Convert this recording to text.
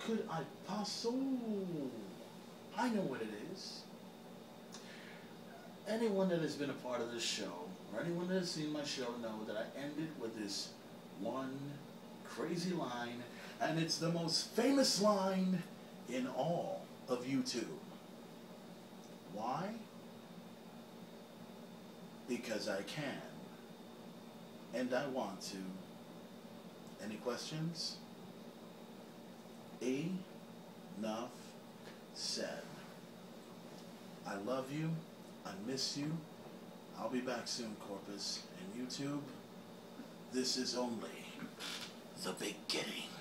could I possibly... I know what it is. Anyone that has been a part of this show, or anyone that has seen my show, know that I ended with this one crazy line, and it's the most famous line in all of YouTube. Why? Because I can, and I want to. Any questions? Enough said. I love you. I miss you. I'll be back soon, Corpus. And YouTube, this is only the beginning.